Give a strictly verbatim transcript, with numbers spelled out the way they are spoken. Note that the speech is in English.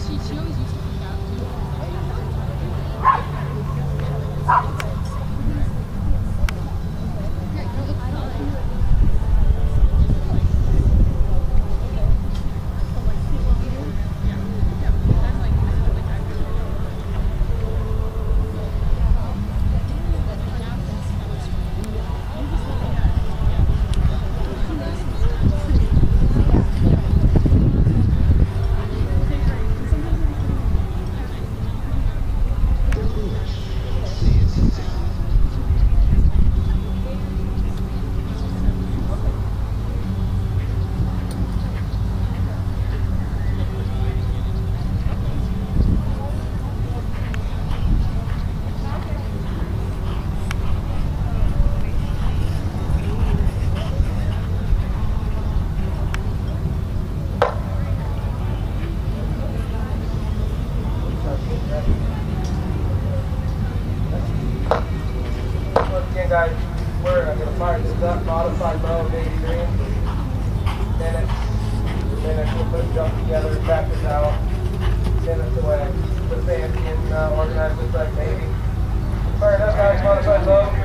Guys, we're going to fire this up, modified bow, baby green. Then it, then it, we'll put the jump together, back this out, send it away. The fancy and uh, organize this like baby. Fire it up, guys, modified bow.